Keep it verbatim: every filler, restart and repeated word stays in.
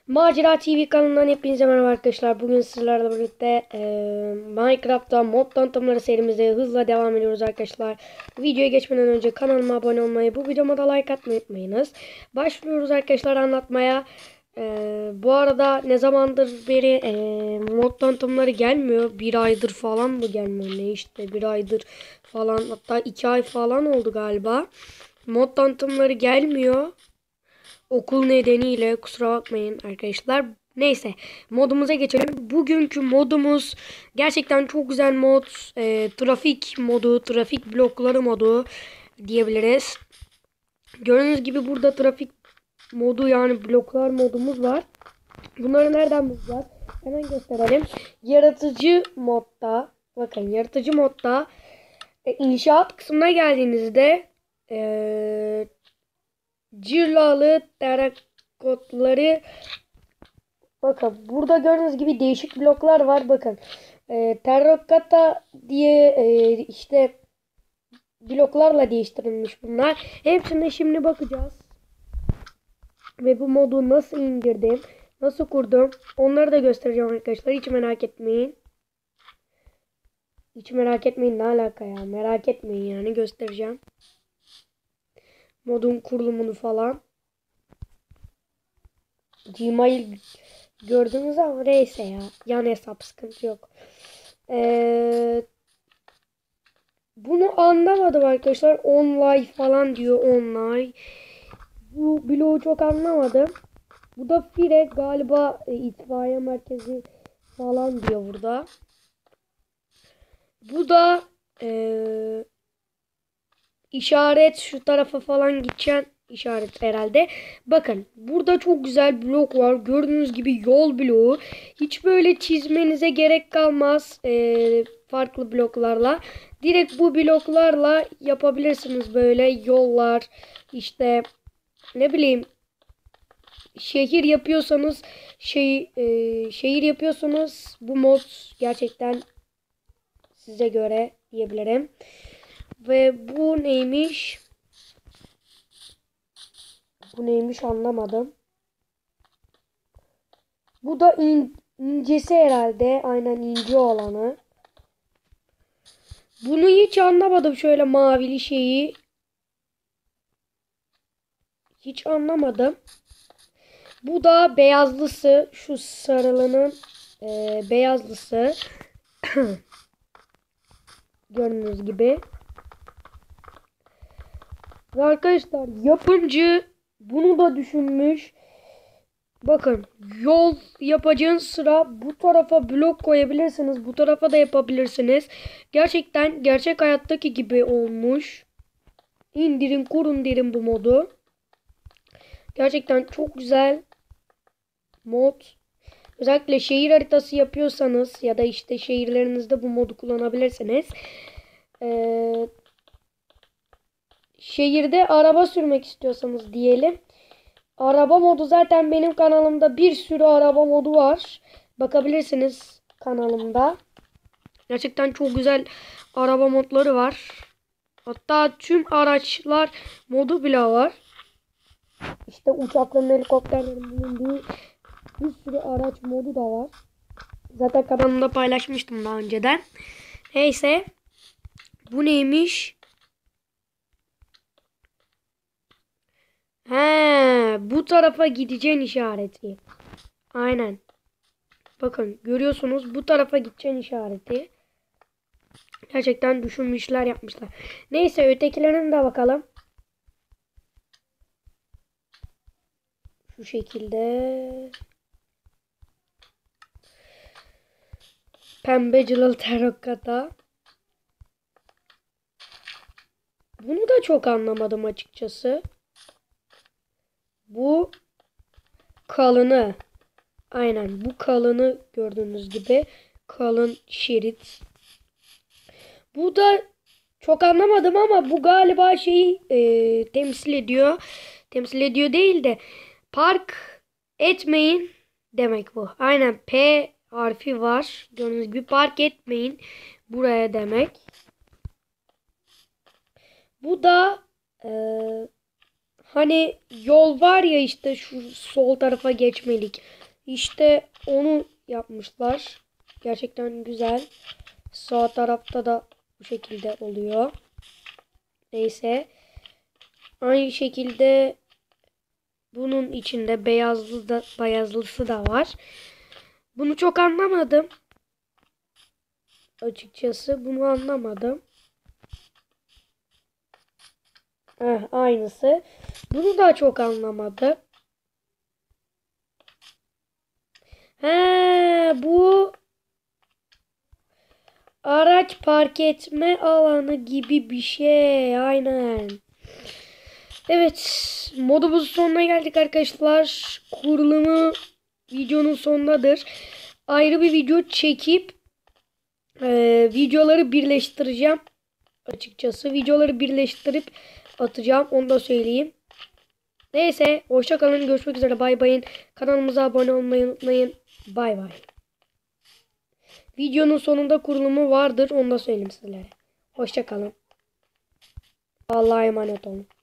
Macera T V kanalından hepinize merhaba arkadaşlar. Bugün sizlerle birlikte e, Minecraft'ta mod tanıtımları serimize hızla devam ediyoruz arkadaşlar. Videoya geçmeden önce kanalıma abone olmayı, bu videoma da like atmayı unutmayınız. Başlıyoruz arkadaşlar anlatmaya. E, bu arada ne zamandır beri e, mod tanıtımları gelmiyor. Bir aydır falan mı gelmiyor, ne işte bir aydır falan, hatta iki ay falan oldu galiba. Mod tanıtımları gelmiyor. Okul nedeniyle kusura bakmayın arkadaşlar. Neyse, modumuza geçelim. Bugünkü modumuz gerçekten çok güzel mod. E, trafik modu, trafik blokları modu diyebiliriz. Gördüğünüz gibi burada trafik modu, yani bloklar modumuz var. Bunları nereden bulacağız? Hemen gösterelim. Yaratıcı modda, bakın yaratıcı modda e, inşaat kısmına geldiğinizde eee Cilalı terakotları, bakın burada gördüğünüz gibi değişik bloklar var. Bakın e, terrakota diye e, işte bloklarla değiştirilmiş bunlar. Hepsine şimdi bakacağız. Ve bu modu nasıl indirdim, nasıl kurdum, onları da göstereceğim arkadaşlar. Hiç merak etmeyin. Hiç merak etmeyin, ne alaka ya, merak etmeyin, yani göstereceğim. Modun kurulumunu falan. Gmail gördünüz ama neyse ya. Yan hesap, sıkıntı yok. Ee, bunu anlamadım arkadaşlar. Online falan diyor, online. Bu bloğu çok anlamadım. Bu da Fire galiba, e, itfaiye merkezi falan diyor burada. Bu da e, işaret, şu tarafa falan gideceğim işaret herhalde. Bakın burada çok güzel blok var. Gördüğünüz gibi yol bloğu. Hiç böyle çizmenize gerek kalmaz. Ee, farklı bloklarla. Direkt bu bloklarla yapabilirsiniz böyle yollar. İşte ne bileyim, şehir yapıyorsanız şey e, şehir yapıyorsanız bu mod gerçekten size göre diyebilirim. Ve bu neymiş? Bu neymiş anlamadım. Bu da in, incesi herhalde. Aynen, ince olanı. Bunu hiç anlamadım. Şöyle mavili şeyi. Hiç anlamadım. Bu da beyazlısı. Şu sarılının e, beyazlısı. Gördüğünüz gibi. Ve arkadaşlar yapımcı bunu da düşünmüş. Bakın, yol yapacağın sıra bu tarafa blok koyabilirsiniz. Bu tarafa da yapabilirsiniz. Gerçekten gerçek hayattaki gibi olmuş. İndirin, kurun derim bu modu. Gerçekten çok güzel mod. Özellikle şehir haritası yapıyorsanız ya da işte şehirlerinizde bu modu kullanabilirsiniz. Ee, şehirde araba sürmek istiyorsanız diyelim. Araba modu, zaten benim kanalımda bir sürü araba modu var. Bakabilirsiniz kanalımda. Gerçekten çok güzel araba modları var. Hatta tüm araçlar modu bile var. İşte uçakların, helikopterlerin bulunduğu bir sürü araç modu da var. Zaten kanalımda paylaşmıştım daha önceden. Neyse. Bu neymiş? He, bu tarafa gideceğin işareti. Aynen. Bakın görüyorsunuz, bu tarafa gideceğin işareti. Gerçekten düşünmüşler, yapmışlar. Neyse, ötekilerine de bakalım. Şu şekilde. Pembe cılız terrakota. Bunu da çok anlamadım açıkçası. Bu kalını. Aynen, bu kalını gördüğünüz gibi. Kalın şerit. Bu da çok anlamadım ama bu galiba şeyi e, temsil ediyor. Temsil ediyor değil de park etmeyin demek bu. Aynen, P harfi var. Gördüğünüz gibi park etmeyin buraya demek. Bu da e, Hani yol var ya, işte şu sol tarafa geçmelik. İşte onu yapmışlar. Gerçekten güzel. Sağ tarafta da bu şekilde oluyor. Neyse. Aynı şekilde bunun içinde beyazlı da, beyazlısı da var. Bunu çok anlamadım. Açıkçası bunu anlamadım. Heh, aynısı. Bunu da çok anlamadım. He, bu araç park etme alanı gibi bir şey. Aynen. Evet. Modumuzun sonuna geldik arkadaşlar. Kurulumu videonun sonundadır. Ayrı bir video çekip e, videoları birleştireceğim. Açıkçası videoları birleştirip atacağım. Onu da söyleyeyim. Neyse. Hoşça kalın. Görüşmek üzere. Bay bayın. Kanalımıza abone olmayı unutmayın. Bay bay. Videonun sonunda kurulumu vardır. Onu da söyleyeyim sizlere. Hoşça kalın. Allah'a emanet olun.